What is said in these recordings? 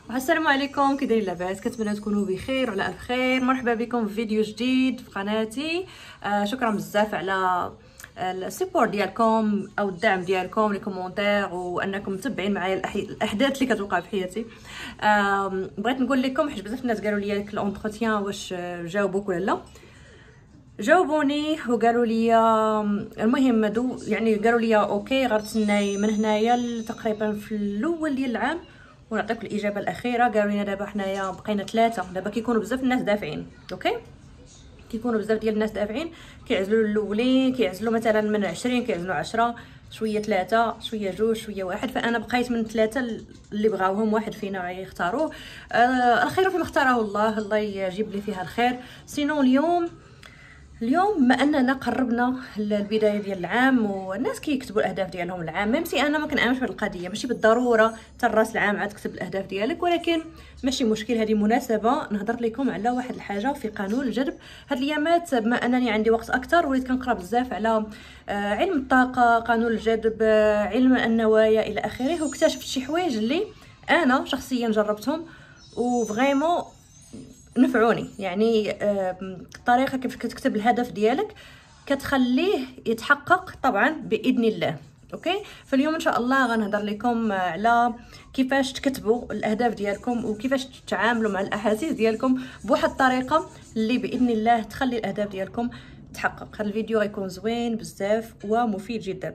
السلام عليكم، كي دايرين لاباس؟ كنتمنى تكونوا بخير وعلى الف خير. مرحبا بكم في فيديو جديد في قناتي. شكرا بزاف على السيبور ديالكم او الدعم ديالكم، لي كومونتير، وانكم متبعين معايا الاحداث اللي كتوقع في حياتي. بغيت نقول لكم حيت بزاف الناس قالوا لي ديك الانتروتيان واش جاوبوك ولا لا. جاوبوني وقالوا لي المهم يعني قالوا لي اوكي غتسناي من هنايا تقريبا في الاول ديال العام ونعطيك الاجابه الاخيره. قالوا لنا دابا حنايا بقينا 3، دابا كيكونوا بزاف الناس دافعين. اوكي، كيكونوا بزاف ديال الناس دافعين، كيعزلوا الاولين، كيعزلوا مثلا من 20، كيعزلوا 10، شويه 3، شويه 2، شويه 1. فانا بقيت من 3 اللي بغاوهم، واحد فينا غيختاروه. الخير فيما اختاره الله، الله يجيب لي فيها الخير. سينو اليوم ما اننا قربنا البدايه ديال العام والناس كيكتبوا الاهداف ديالهم العام، ميمسي انا ما كنامنش بهذه القضيه، ماشي بالضروره حتى راس العام عاد تكتب الاهداف ديالك، ولكن ماشي مشكل. هذه مناسبه نهضر لكم على واحد الحاجه في قانون الجذب. هاد الايامات بما انني عندي وقت اكثر وليت كنقرا بزاف على علم الطاقه، قانون الجذب، علم النوايا الى اخره، واكتشفت شي حوايج اللي انا شخصيا جربتهم وفريمون نفعوني. يعني الطريقه كيف كتكتب الهدف ديالك كتخليه يتحقق طبعا باذن الله. اوكي، فاليوم ان شاء الله غنهضر لكم على كيفاش تكتبوا الاهداف ديالكم وكيفاش تتعاملوا مع الاحاسيس ديالكم بواحد الطريقه اللي باذن الله تخلي الاهداف ديالكم تحقق. هذا الفيديو غيكون زوين بزاف ومفيد جدا.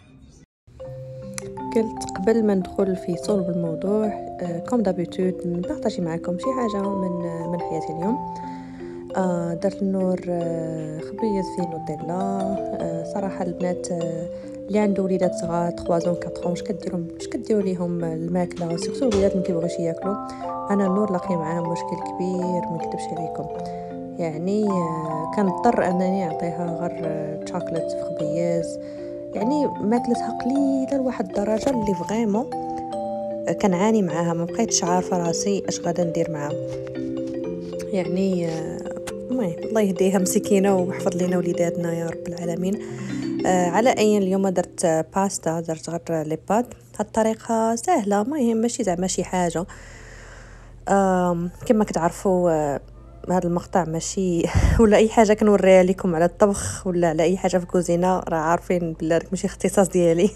قلت قبل ما ندخل في صلب الموضوع كوم دابيتود نبارطاجي معكم شي حاجه من حياتي اليوم. درت النور خبيز فيه نوتيلا. صراحه البنات اللي عنده وليدات صغار 3 4 واش كديروا ليهم الماكله، سورتو الوليدات ما كيبغيوش ياكلوا. انا النور لاقي معاه مشكل كبير ما نكذبش عليكم، يعني كنضطر انني نعطيها غير شوكولات في خبيز، يعني ماكلتها قليله لواحد الدرجه اللي فريمون كنعاني معاها، ما بقيتش عارفه راسي اش غادا ندير معاها. يعني المهم الله يهديها مسكينه ويحفظ لينا وليداتنا يا رب العالمين. على اي اليوم درت باستا، درت غير لي بات. هاد الطريقه سهله، المهم ماشي زعما شي حاجه. كما كتعرفوا هذا المقطع ماشي ولا اي حاجه كنوريها لكم على الطبخ ولا على اي حاجه في الكوزينه، راه عارفين بلا ماشي اختصاص ديالي.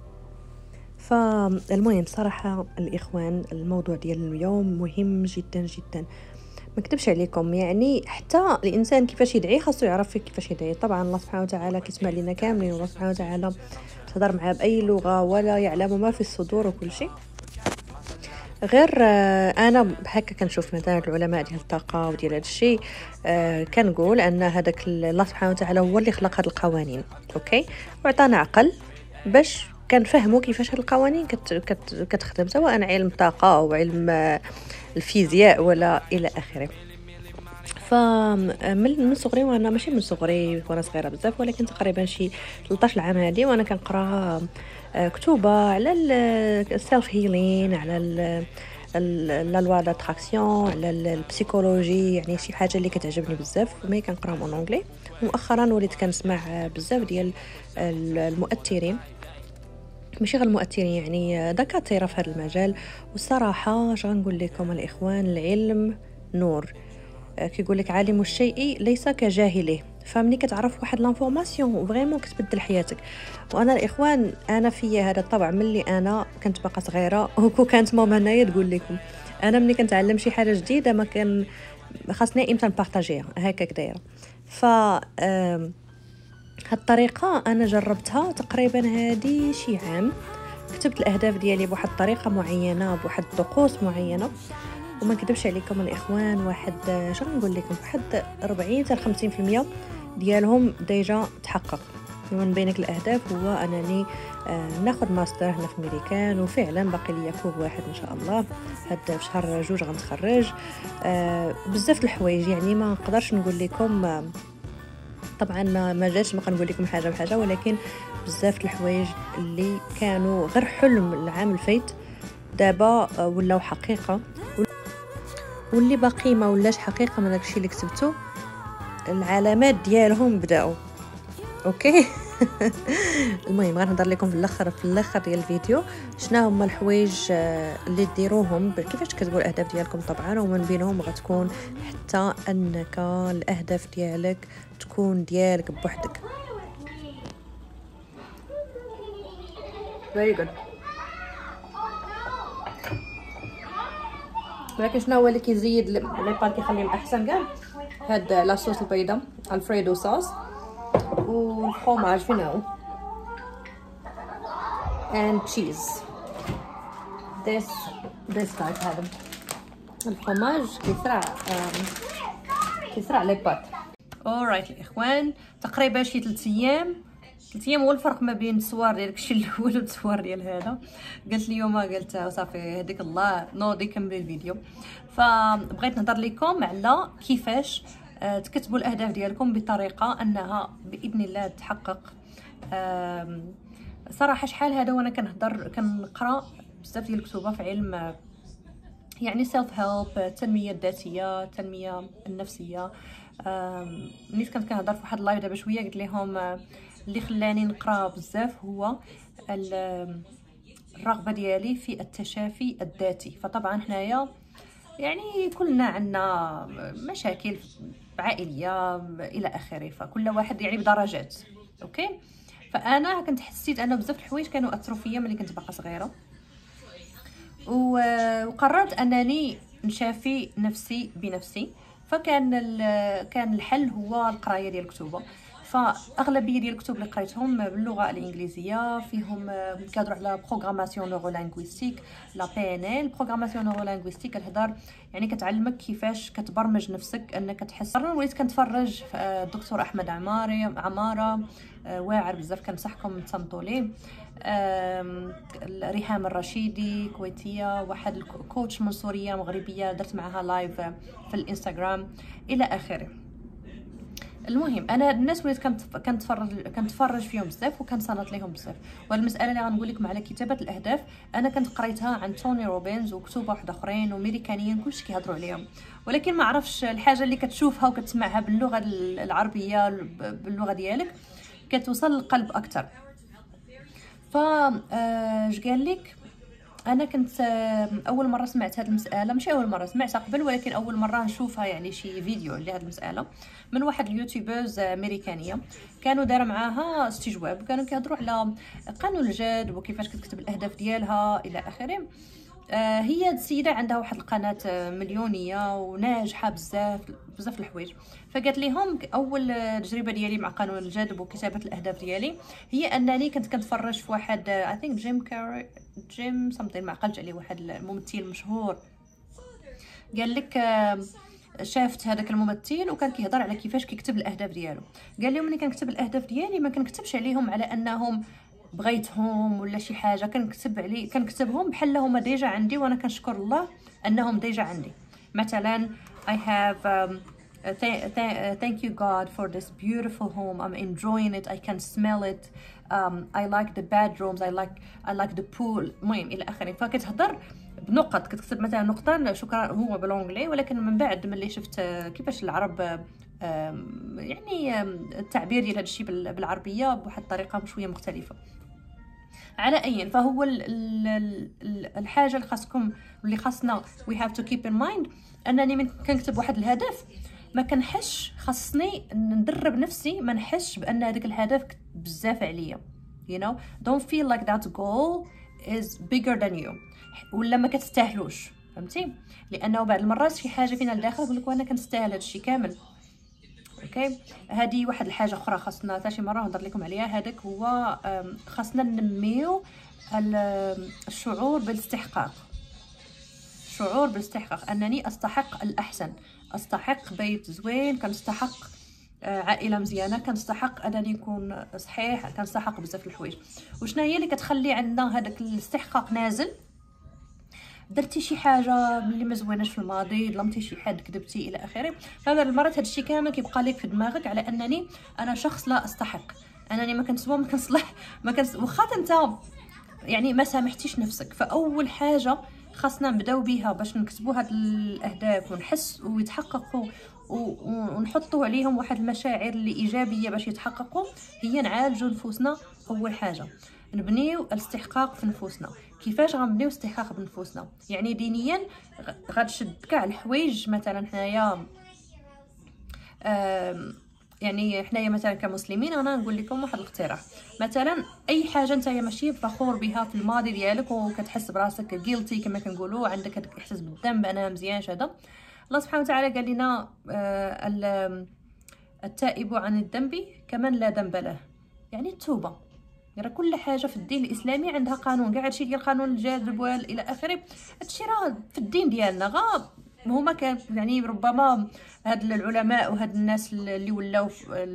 فالمهم صراحه الاخوان الموضوع ديال اليوم مهم جدا جدا، ما كتبش عليكم. يعني حتى الانسان كيفاش يدعي خاصو يعرف كيفاش يدعي. طبعا الله سبحانه وتعالى كيسمع لنا كاملين، والله سبحانه وتعالى تهضر معاه باي لغه ولا يعلم ما في الصدور وكل شيء. غير انا هكا كنشوف مثلا العلماء ديال الطاقه وديال هذا الشيء، كنقول ان هذاك الله سبحانه وتعالى هو اللي خلق هذه القوانين، اوكي، وعطانا عقل باش كنفهموا كيفاش هذه القوانين كتخدم، سواء علم الطاقه او علم الفيزياء ولا الى اخره. فمن صغري، وانا ماشي من صغري وانا صغيره بزاف، ولكن تقريبا شي 13 عام هذه وانا كنقرا كتوبه على السيلف هيلين، على لا لوا داتراكسيون، على البسيكولوجي، يعني شي حاجه اللي كتعجبني بزاف. مي كنقراهم اون انجلي، مؤخرا وليت كنسمع بزاف ديال المؤثرين، ماشي غير المؤثرين، يعني دكاتره في هذا المجال. والصراحه اش غنقول لكم الاخوان، العلم نور. كيقول لك عالم الشيء ليس كجاهله، فمني كتعرف واحد لانفورماسيون فريمون كتبدل حياتك. وانا الاخوان انا فيا هذا الطبع ملي انا كنت باقا صغيره، وكانت ماما هنايا تقول لكم انا ملي كنتعلم شي حاجه جديده ما كان خاصني امتى نبارطاجيها هكاك دايره. ف هاد الطريقه انا جربتها تقريبا هذه شي عام. كتبت الاهداف ديالي بواحد الطريقه معينه، بواحد الطقوس معينه، وما نكذبش عليكم الاخوان واحد شنو نقول لكم، واحد 40 حتى 50% ديالهم ديجا تحقق. ومن بينك الاهداف هو انني ناخذ ماستر هنا في امريكان، وفعلا باقي لي كور واحد ان شاء الله هاد في شهر 2 غنتخرج. بزاف الحوايج، يعني ما نقدرش نقول لكم طبعا ما جاتش ما كنقول لكم حاجه بحاجه، ولكن بزاف الحوايج اللي كانوا غير حلم العام الفايت دابا ولاو حقيقه، واللي باقي ما ولاش حقيقه من داكشي اللي كتبته العلامات ديالهم بداوا. اوكي المهم غنهضر لكم في الاخر ديال الفيديو شنو هما الحوايج اللي ديروهم كيفاش تكتبوا الاهداف ديالكم طبعا، ومن بينهم غتكون حتى انك الاهداف ديالك تكون ديالك بوحدك. very good. ولكن شنو هو اللي كيزيد لي بات كيخليهم احسن كاع؟ هاد لاصوص البيضاء الفريدو صوص والفرomage فين هو and cheese. this guys هذا الفرomage كيسرع لي بات. alright الاخوان، تقريبا شي 3 ايام هو الفرق ما بين التصوير ديال داكشي الاول والتصوير ديال هذا. قلت اليوم قلت صافي هذيك الله نوضي كملي الفيديو، فبغيت نهضر لكم على كيفاش تكتبوا الاهداف ديالكم بطريقه انها باذن الله تحقق. صراحه شحال هذا وانا كنقرا بزاف ديال الكتب في علم يعني سيلف هيلب، التنميه الذاتيه، التنميه النفسيه. ملي كنت كنهضر في واحد اللايف دابا شويه قلت لهم اللي خلاني نقرا بزاف هو الرغبه ديالي في التشافي الذاتي. فطبعا حنايا يعني كلنا عندنا مشاكل عائليه الى اخره، فكل واحد يعني بدرجات. اوكي، فانا كنت حسيت انه بزاف الحوايج كانوا اثروا فيا ملي كنت باقا صغيره، وقررت انني نشافي نفسي بنفسي. فكان الحل هو القرايه ديال الكتب. فاغلبيه ديال الكتب اللي قريتهم باللغه الانجليزيه فيهم كيهضروا على بروغراماسيون نورولينغويستيك، لا بي ان ال. بروغراماسيون نورولينغويستيك كتهضر يعني كتعلمك كيفاش كتبرمج نفسك انك تحس. وليت كنتفرج في الدكتور احمد عماره، واعر بزاف، كنصحكم تصنتوا ليه. ريهام الرشيدي كويتيه، واحد الكوتش من سوريا مغربيه درت معها لايف في الانستغرام الى اخره. المهم انا الناس وليت كنتفرج فيهم بزاف وكنصنت لهم بزاف. والمساله اللي غنقول لكم على كتابه الاهداف انا كنت قريتها عن توني روبينز وكتب واحد اخرين وامريكانيين كلشي كيهضروا عليهم، ولكن ما عرفش الحاجه اللي كتشوفها وكتسمعها باللغه العربيه باللغه ديالك كتوصل للقلب اكثر. ف اش قال لك، انا كنت اول مره سمعت هذه المساله، ماشي اول مره سمعتها قبل، ولكن اول مره نشوفها يعني شي فيديو على هذه المساله من واحد اليوتيوبرز امريكانيه كانوا دار معاها استجواب، كانوا كيهضروا على قانون الجذب وكيفاش كتكتب الاهداف ديالها الى اخره. هي السيده عندها واحد القناه مليونيه وناجحه بزاف الحوايج. فقالت لهم اول تجربه ديالي مع قانون الجذب وكتابه الاهداف ديالي هي انني كنت كنتفرج في واحد اي ثينك جيم سامثين، ما عقلتش عليه، واحد الممثل مشهور. قال لك شافت هذاك الممثل وكان كيهضر على كيفاش كيكتب الاهداف ديالو. قال لهم ملي كنكتب الاهداف ديالي ما كنكتبش عليهم على انهم بغيتهم ولا شي حاجه، كنكتبهم بحال هما ديجا عندي، وانا كنشكر الله انهم ديجا عندي. مثلا I have thank you God for this beautiful home, I'm enjoying it, I can smell it, I like the bedrooms, I like the pool. المهم الى اخره. فكتهضر بنقط، كتكتب مثلا نقطه شكرا هو بالانجلي، ولكن من بعد ملي شفت كيفاش العرب يعني التعبير ديال هذا الشيء بالعربيه بواحد الطريقه شويه مختلفه. على اي فهو الحاجه اللي خاصنا we have to keep in mind انني من كنكتب واحد الهدف ما كنحش خاصني ندرب نفسي ما نحش بان هذاك الهدف بزاف عليا. you know don't feel like that goal is bigger than you ولا ما كتستاهلوش، فهمتي؟ لانه بعض المرات شي حاجه فينا لداخل يقول لك وانا كنستاهل هذا الشيء كامل. اوكي، هذه واحد الحاجه اخرى خاصنا حتى شي مره نهضر لكم عليها. هذاك هو خاصنا ننميو الشعور بالاستحقاق. شعور بالاستحقاق، انني استحق الاحسن، استحق بيت زوين، كنستحق عائله مزيانه، كنستحق انني نكون صحيح، كنستحق بزاف الحوايج. وشنا هي اللي كتخلي عندنا هذاك الاستحقاق نازل؟ درتي شي حاجه اللي ما زويناش في الماضي، ظلمتي شي حد، كذبتي الى اخره، فهذا المرات هذا الشيء كامل كيبقى لك في دماغك على انني انا شخص لا استحق، انني ما كنسوى، ما كنصلح، واخا انت يعني ما سامحتيش نفسك. فاول حاجه خاصنا نبداو بها باش نكتبوا هاد الاهداف ونحس ويتحققوا ونحطوا عليهم واحد المشاعر اللي ايجابيه باش يتحققوا. هي نعالجوا نفوسنا. اول حاجه نبنيو الاستحقاق في نفوسنا. كيفاش غنبنيو استحقاق بنفوسنا؟ يعني دينيا غتشد كاع الحوايج. مثلا حنايا يعني حنايا مثلا كمسلمين انا نقول لكم واحد الاقتراح. مثلا اي حاجه نتايا ماشي فخور بها في الماضي ديالك وكتحس براسك جيلتي كما كنقولوا، عندك هذاك الاحساس بالذنب انا مزيانش هذا، الله سبحانه وتعالى قال لنا التائب عن الذنب كمن لا ذنب له. يعني التوبه، يعني كل حاجه في الدين الاسلامي عندها قانون. كاع هادشي ديال قانون الجاذب والى اخره، هادشي راه في الدين ديالنا. هما كان يعني ربما هاد العلماء وهاد الناس اللي ولاو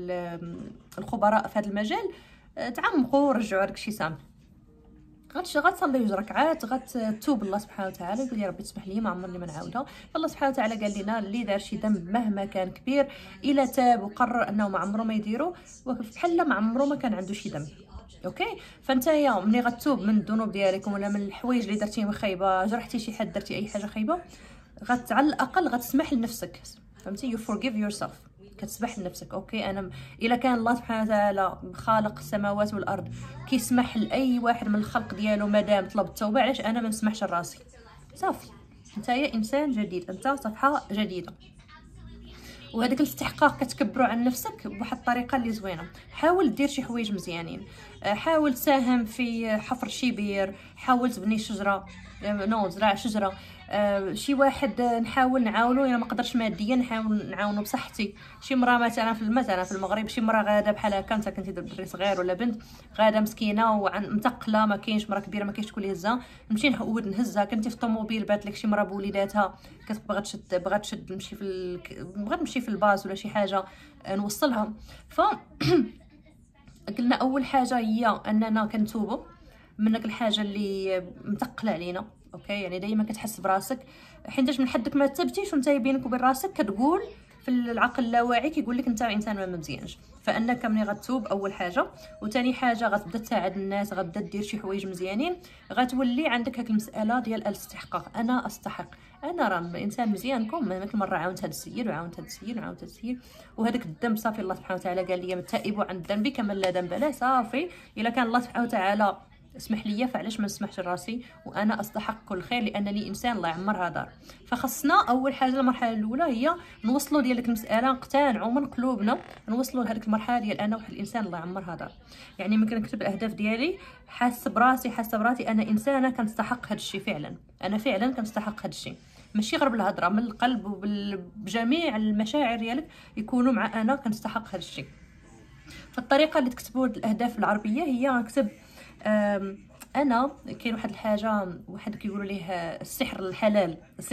الخبراء في هذا المجال تعمقوا ورجعوا داكشي سامح. غتصلي جوج ركعات، غتتوب الله سبحانه وتعالى، يقول يا ربي تسمح لي ما عمرني ما نعاودها. الله سبحانه وتعالى قال لنا اللي دار شي ذنب مهما كان كبير الا تاب وقرر انه ما عمره ما يديرو بحال ما عمره ما كان عنده شي ذنب. اوكي، فانتيا ملي غتوب من الذنوب ديالكم ولا من الحوايج اللي درتيهم خايبه، جرحتي شي حد، درتي اي حاجه خايبه، على الاقل غتسمح لنفسك. فهمتي؟ you forgive yourself. كتسمح لنفسك. اوكي، انا الا كان الله سبحانه وتعالى خالق السماوات والارض كيسمح لاي واحد من الخلق ديالو مادام طلب التوبه، علاش انا ما نسمحش لراسي؟ صافي، نتايا انسان جديد، انت صفحه جديده. وهذاك الاستحقاق كتكبروا عن نفسك بواحد الطريقه اللي زوينه. حاول دير شي حوايج مزيانين، حاول تساهم في حفر شي بير، حاول تبني شجره، زرع شجره، شي واحد نحاول نعاونو. الا ما قدرش ماديا نحاول نعاونو بصحتي. شي مراه مثلا في المغرب، شي مراه غاده بحال هكا، انت كنتي دري صغير ولا بنت غاده مسكينه ومتقله، ما كاينش مراه كبيره، ما كاينش شكون يهزها، نمشي نعود نهزها. كنتي في الطوموبيل بات لك شي مراه بوليداتها كتبغى تشد تمشي بغات تمشي في الباص ولا شي حاجه، نوصلها. ف قلنا اول حاجه هي اننا كنتوبوا من داك الحاجه اللي متقله علينا. اوكي، يعني دائما كتحس براسك حيتاش من حدك ما تبتيش وانت بينك وبين راسك كتقول في العقل اللاواعي كيقول لك انت انسان ما مزيانش. فانك ملي غتوب اول حاجه، وثاني حاجه غتبدا تساعد الناس، غتبدا دير شي حوايج مزيانين، غتولي عندك هاك المساله ديال الاستحقاق. انا استحق، انا راه انسان مزيان. مثل مره عاونت هذا السيد وعاونت هذا السيد وعاونت هذا السيد، وهذاك الذنب صافي الله سبحانه وتعالى قال لي التائب عن الذنب كمن لا ذنب له. صافي، الا كان الله سبحانه وتعالى اسمح لي، فعلاش ما نسمحش لراسي؟ وانا استحق كل خير لانني انسان الله يعمرها دار. فخصنا اول حاجه المرحله الاولى هي نوصلوا ديال ديك المساله، نقتنعوا من قلوبنا، نوصلوا لهذيك المرحله ديال انا واحد الانسان الله يعمرها دار. يعني ممكن نكتب الاهداف ديالي حاسه براسي انا انسانه كنستحق هذا الشيء فعلا، انا فعلا كنستحق هذا الشيء، ماشي غير بالهضره، من القلب وبجميع المشاعر ديالك يكونوا مع انا كنستحق هذا الشيء. فالطريقه اللي تكتبوا الاهداف العربيه هي نكتب انا كاين واحد الحاجه، واحد كيقولوا ليه السحر الحلال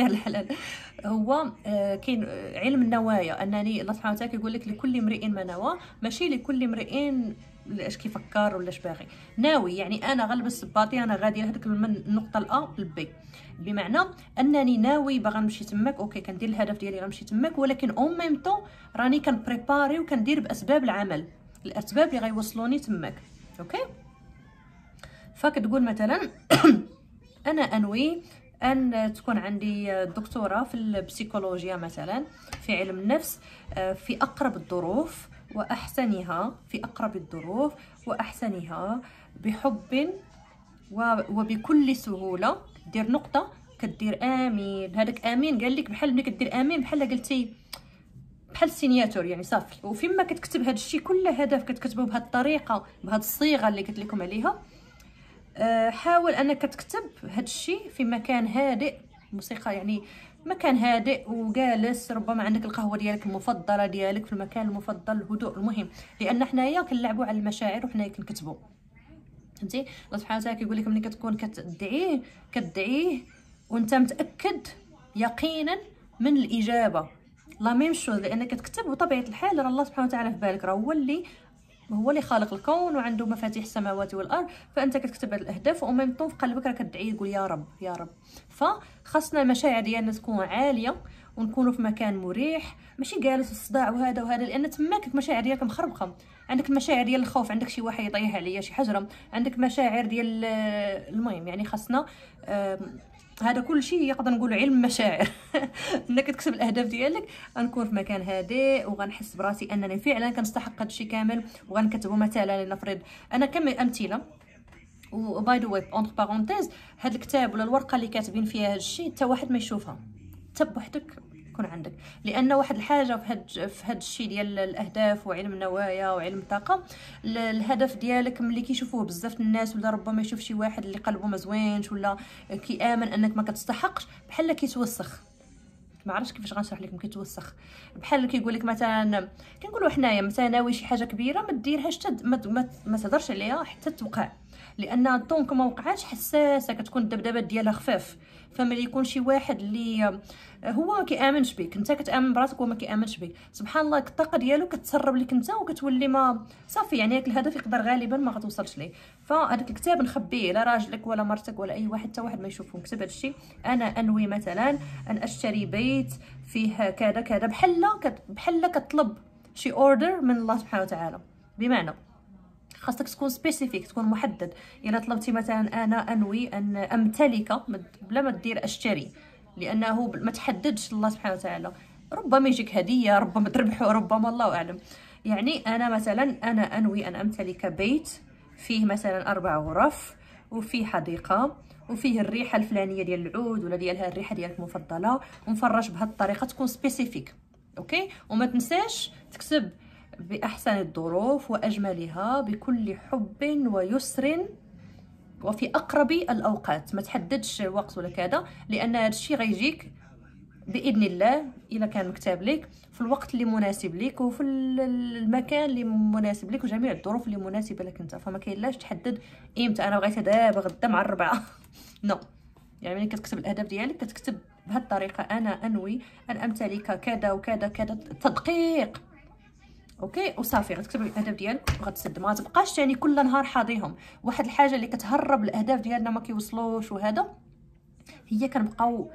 هو كاين علم النوايا. انني الله سبحانه وتعالى كيقول لك لكل امرئ ما نوى، ماشي لكل امرئ اش كيفكر ولا اش باغي. ناوي يعني انا غنلبس باطي، انا غادي لهذيك من النقطه الا للبي، بمعنى انني ناوي باغا نمشي تماك. اوكي، كندير الهدف ديالي غنمشي تماك، ولكن اون ميم طون راني كنبريباري وكندير باسباب العمل، الاسباب اللي غيوصلوني تماك. اوكي، فكتقول مثلا انا انوي ان تكون عندي دكتوراه في البسيكولوجيا مثلا، في علم النفس، في اقرب الظروف واحسنها بحب وبكل سهوله. دير نقطه كدير امين. هذاك امين قال لك بحال ملي كدير امين بحال قلتي بحال السينياتور، يعني صافي. وفيما كتكتب هذا الشيء كل هدف كتكتبه بهذه الطريقه، بهذه الصيغه اللي قلت لكم عليها. حاول انك تكتب هذا الشيء في مكان هادئ، موسيقى يعني مكان هادئ وجالس، ربما عندك القهوه ديالك المفضله ديالك في المكان المفضل، الهدوء المهم، لان حنايا كنلعبوا على المشاعر وحنايا كنكتبوا. فهمتي؟ الله سبحانه وتعالى كيقول لك ملي كتكون كتدعيه وانت متاكد يقينا من الاجابه، لا ميم شوز، لانك كتكتب وطبيعه الحال راه الله سبحانه وتعالى في بالك، راه هو اللي خالق الكون وعنده مفاتيح السماوات والارض. فانت كتكتب هاد الاهداف وميم طون في قلبك راه كتدعي تقول يا رب يا رب. فخاصنا المشاعر ديالنا تكون عاليه ونكونوا في مكان مريح، ماشي جالس الصداع وهذا لان تماك المشاعر ديالك مخربقه. عندك المشاعر ديال الخوف، عندك شي واحد يطيح عليا شي حجره، عندك مشاعر ديال المهم. يعني خاصنا هذا كل شيء يقدر نقول علم مشاعر. انك تكتب الاهداف ديالك، غنكون في مكان هادئ وغنحس براسي انني فعلا كنستحق هذا الشيء كامل، وغنكتبه مثلا لنفرض انا كم امثله. وباي ذا واي اونتر بارونتيز، هذا الكتاب ولا الورقه اللي كاتبين فيها هذا الشيء حتى واحد ما يشوفها، حتى بوحدك يكون عندك. لان واحد الحاجه في هذا الشيء ديال الاهداف وعلم النوايا وعلم الطاقه، الهدف ديالك ملي كيشوفوه بزاف الناس، ولا ربما يشوف شي واحد اللي قلبه ما زوينش ولا كيامن انك ما كتستحقش، بحال كيتوسخ. ما عرفتش كيفاش غنشرح لكم كيتوسخ. بحال كيقول لك مثلا، كنقولوا حنايا مثلا ناوي شي حاجه كبيره ما ديرهاش ما تهضرش عليها حتى توقع، لان طونك ما وقعاتش حساسه، كتكون الدبدبات ديالها خفاف. فملي يكون شي واحد اللي هو كيامنش بك، انت كتامن براسك وما كيامنش بك، سبحان الله الطاقه ديالو كتسرب لك انت وكتولي ما صافي. يعني هذاك الهدف يقدر غالبا ما غتوصلش ليه. فهذاك الكتاب نخبيه لا راجلك ولا مرتك ولا اي واحد، حتى واحد ما يشوفه. نكتب هذا الشيء، انا انوي مثلا ان اشتري بيت فيه كذا كذا، بحال كطلب شي اوردر من الله سبحانه وتعالى. بمعنى خاصك تكون سبيسيفيك، تكون محدد. الا طلبتي مثلا انا انوي ان امتلك، بلا ما دير اشتري، لانه ما تحددش الله سبحانه وتعالى. ربما يجيك هديه، ربما تربحه، ربما الله اعلم. يعني انا مثلا انا انوي ان امتلك بيت فيه مثلا 4 غرف، وفيه حديقه، وفيه الريحه الفلانيه ديال العود ولا ديالها الريحه ديالك المفضله، ومفرش بهذه الطريقه. تكون سبيسيفيك اوكي. وما تنساش تكتب بأحسن الظروف وأجملها بكل حب ويسر وفي أقرب الأوقات. ما تحددش وقت ولا كذا، لأن هذا الشيء غيجيك بإذن الله إلا كان مكتاب لك في الوقت اللي مناسب لك وفي المكان اللي مناسب لك وجميع الظروف اللي مناسبة لك أنت. فما كاينلاش تحدد إمتى أنا بغيتها دابا غدا مع 4 نو. يعني ملي كتكتب الأهداف ديالك كتكتب بهذه الطريقة، أنا أنوي أن أمتلك كذا وكذا كذا، تدقيق اوكي. وصافي غتكتب الاهداف ديالك وغتسد. ما تبقاش ثاني كل نهار حاضيهم. واحد الحاجه اللي كتهرب الاهداف ديالنا ما كيوصلوش وهذا، هي كنبقاو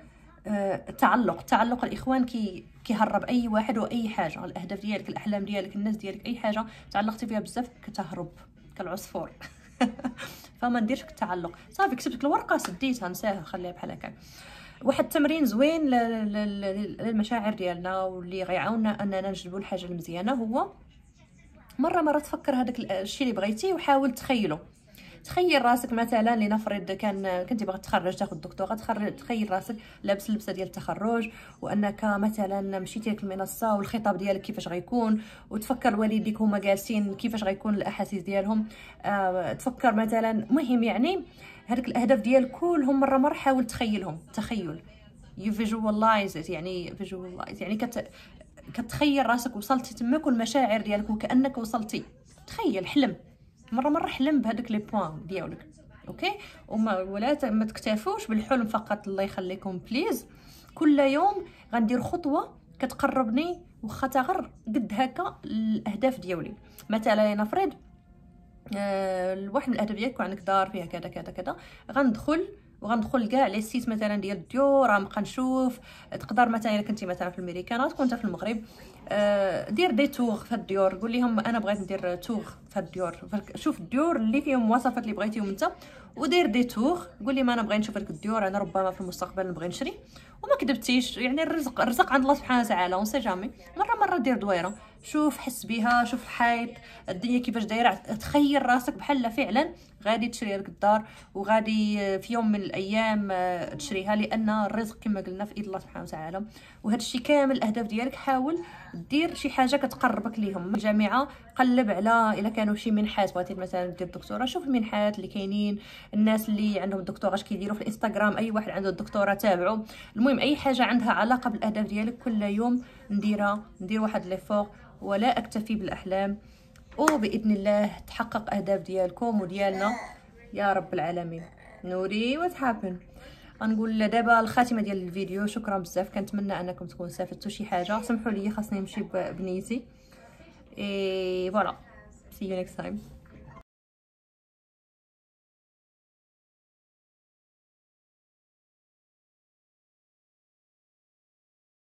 تعلق الاخوان كيهرب اي واحد واي حاجه. الاهداف ديالك، الاحلام ديالك، الناس ديالك، اي حاجه تعلقتي فيها بزاف كتهرب كالعصفور. فما نديرش التعلق. صافي كتبت الورقه سديتها نساها خليها بحال هكا. واحد التمرين زوين للمشاعر ديالنا واللي غيعاوننا اننا نجلبوا الحاجه المزيانه، هو مره تفكر هذاك الشيء اللي بغيتيه وحاول تخيله. تخيل راسك مثلا لنفرض كنتي باغي تخرج تاخذ الدكتوراه، تخيل راسك لابس اللبسه ديال التخرج، وانك مثلا مشيتي لك المنصه والخطاب ديالك كيفاش غيكون، وتفكر والديك هما جالسين كيفاش غيكون الاحاسيس ديالهم. تفكر مثلا، مهم يعني هذوك الاهداف ديال كلهم مره حاول تخيلهم. تخيل you visualize it، يعني visualize يعني كتخيل راسك وصلتي تماك والمشاعر ديالك وكانك وصلتي. تخيل، حلم مره حلم بهذوك لي بوين ديالك اوكي. ولا ما تكتفوش بالحلم فقط، الله يخليكم بليز. كل يوم غندير خطوه كتقربني واخا تغر قد هكا الاهداف ديالي. مثلا نفرض الواحد من الاهداف ديالك عندك دار فيها كذا كذا كذا، غندخل كاع لي سيت مثلا ديال الديور، غنبقى نشوف. تقدر مثلا الا كنتي مثلا في الميريكان تكون انت في المغرب، دير دي تور في الديور، قول لهم انا بغيت ندير تور في الديور، شوف الديور اللي فيهم المواصفات اللي بغيتيهم انت ودير دي تور. قول لي ما انا بغيت نشوف هذيك الديور، انا ربما في المستقبل نبغي نشري. وما كذبتيش، يعني الرزق عند الله سبحانه وتعالى، اون سي جامي. مره دير دويره، شوف، حس بها، شوف الحيط، الدنيا كيفاش دايره. تخيل راسك بحال فعلا غادي تشري هذيك الدار، وغادي في يوم من الايام تشريها، لان الرزق كما قلنا في ايد الله سبحانه وتعالى. وهذا الشيء كامل الاهداف ديالك، حاول دير شي حاجه كتقربك ليهم. الجامعه قلب على الا كانوا شي منحات، بغيتي مثلا دير دكتوراه، شوف المنحات اللي كاينين، الناس اللي عندهم دكتوراه اش كيديروا في الانستغرام، اي واحد عنده الدكتوراه تابعوا. المهم اي حاجه عندها علاقه بالاهداف ديالك كل يوم ندير واحد ليفور، ولا اكتفي بالاحلام، وباذن الله تحقق اهداف ديالكم وديالنا يا رب العالمين. نوري وات هابن. غنقول دابا الخاتمه ديال الفيديو. شكرا بزاف، كنتمنى انكم تكونوا استفدتوا شي حاجه. سمحوا لي خاصني نمشي بنيتي. فوالا، see you next time.